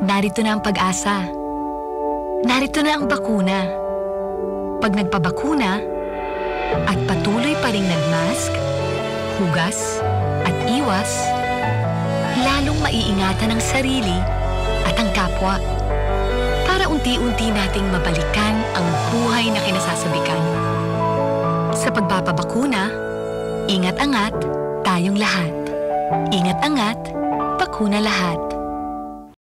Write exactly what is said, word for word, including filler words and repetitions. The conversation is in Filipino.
narito na ang pag-asa. Narito na ang bakuna. Pag nagpabakuna at patuloy pa ring nagmask, hugas at iwas, lalong maiingatan ang sarili at ang kapwa para unti-unti nating mabalikan ang buhay na kinasasabikan. Sa pagpapabakuna, ingat-angat tayong lahat. Ingat-angat, bakuna lahat.